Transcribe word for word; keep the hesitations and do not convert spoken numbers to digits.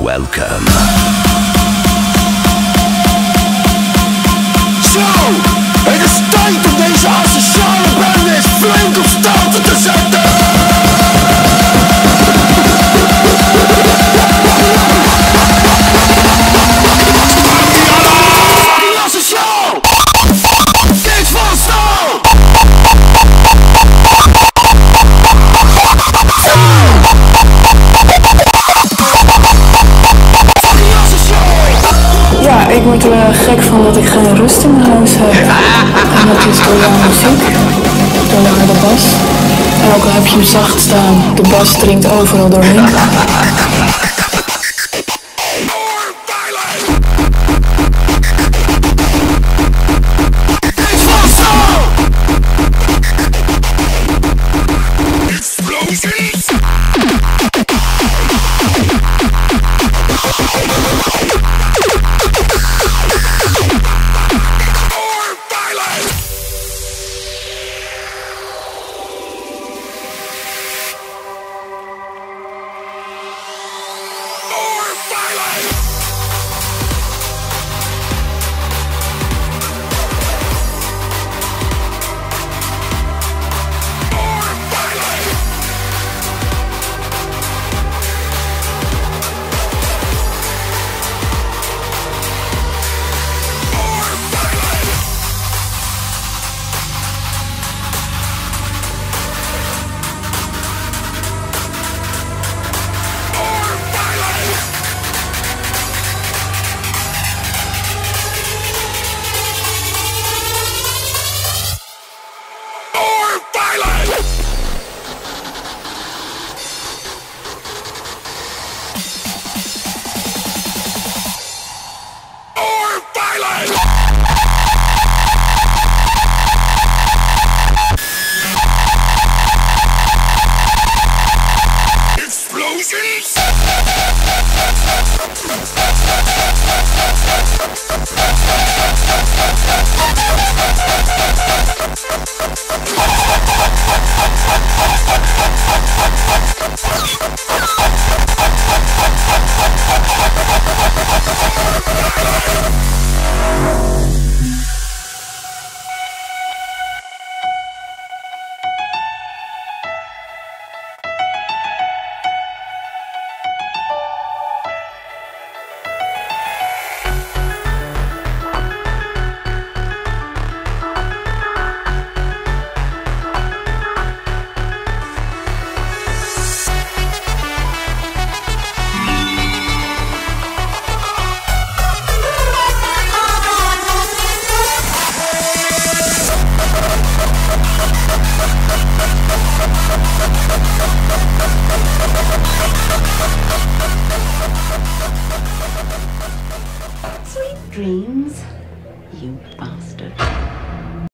welcome. Zo, het is tijd om deze asociale bandits flink op stalte te zetten. Fucking asociaal! Dit van stal! Ja, ik word er uh, gek van dat ik geen rust in mijn huis heb. En dat is door jouw muziek, door de harde bas. En ook al heb je hem zacht staan, de bas dringt overal doorheen. Sweet dreams, you bastard.